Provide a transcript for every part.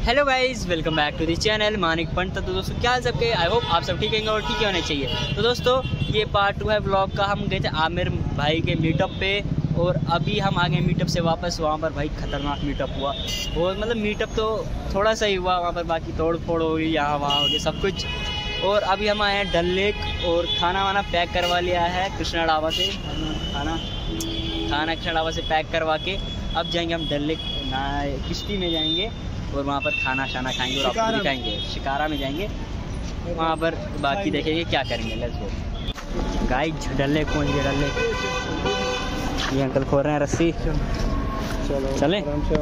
Hello guys, welcome back to the channel Manik Pant. तो दोस्तों क्या हाल सबके, आई होप आप सब ठीक होंगे और ठीक होने चाहिए। तो दोस्तों ये पार्ट 2 है व्लॉग का। हम गए थे आमिर भाई के मीटअप पे और अभी हम आ गए मीटअप से वापस। वहाँ पर भाई खतरनाक मीटअप हुआ और मतलब मीटअप तो थोड़ा सा ही हुआ, वहाँ पर बाकी तोड़ फोड़ हो गई, यहाँ वहाँ हो गई सब कुछ। और अभी हम आए हैं डल लेक और खाना वाना पैक करवा लिया है कृष्णा ढाबा से। खाना कृष्णा ढाबा से पैक करवा के अब जाएंगे हम डल लेक, किश्ती में जाएंगे और वहाँ पर खाना शाना खाएंगे और आपको दिखाएंगे। शिकारा में जाएंगे, वहाँ पर बाकी देखेंगे क्या करेंगे। Let's go guys, Dal lake पहुँच गए। डल लेक ये अंकल खोल रहे हैं रस्सी। चलो चले।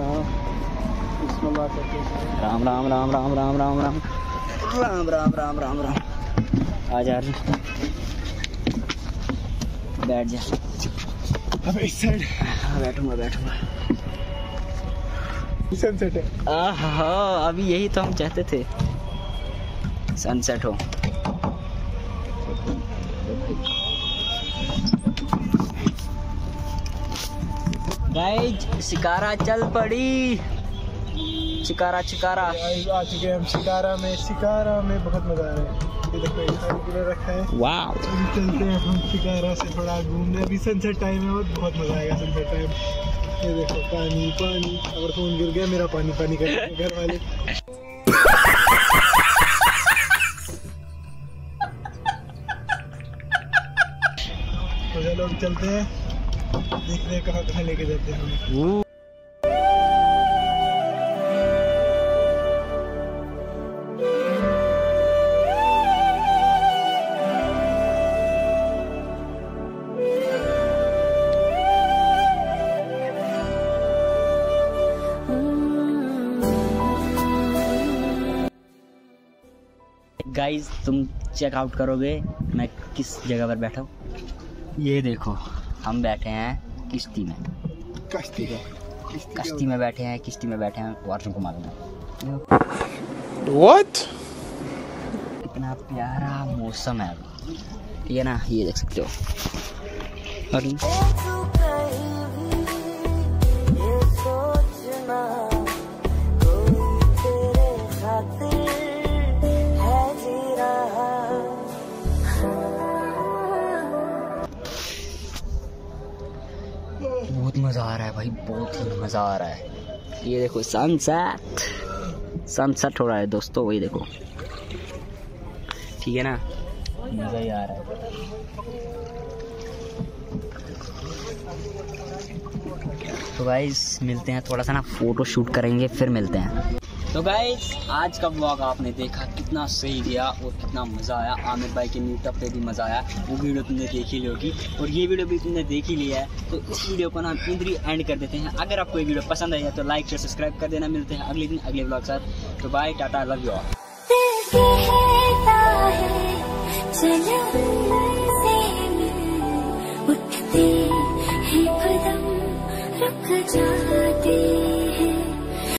राम राम राम राम राम राम राम राम राम राम राम राम। आ जा रही, बैठ जा। अब इस साइड बैठूंगा। सनसेट है। अभी यही तो हम चाहते थे, सनसेट हो। गाइस शिकारा चल पड़ी। शिकारा आ चुके हैं हम शिकारा में बहुत मजा आ रहा है। ये देखो रखा है। वाह, चलते हैं हम शिकारा से थोड़ा घूमने। अभी सनसेट टाइम है और बहुत मजा आएगा सनसेट टाइम। ये देखो पानी अगर फोन गिर गया मेरा पानी कर घर वाले। तो चलो चलते हैं, देखते हैं कहाँ लेके जाते हैं हमें। गाइस तुम चेकआउट करोगे मैं किस जगह पर बैठा हूँ। ये देखो हम बैठे हैं किश्ती में। कश्ती में बैठे हैं वाटर को मालूम। What? इतना प्यारा मौसम है अभी, ठीक है ना, ये देख सकते हो। बहुत मज़ा आ रहा है भाई, बहुत ही मज़ा आ रहा है। ये देखो सनसेट हो रहा है दोस्तों, वही देखो, ठीक है ना, मज़ा ही आ रहा है। तो गाइस मिलते हैं, थोड़ा सा ना फोटो शूट करेंगे फिर मिलते हैं। तो गाइस आज का व्लॉग आपने देखा कितना सही गया और कितना मज़ा आया। आमिर भाई के मीटअप पे भी मज़ा आया, वो वीडियो तुमने देख ही ली होगी और ये वीडियो भी तुमने देख ही लिया है। तो इस वीडियो को ना हम इधर ही एंड कर देते हैं। अगर आपको ये वीडियो पसंद आई है तो लाइक शेयर सब्सक्राइब कर देना। मिलते हैं अगले दिन अगले व्लॉग साथ। तो bye, tata, love you all.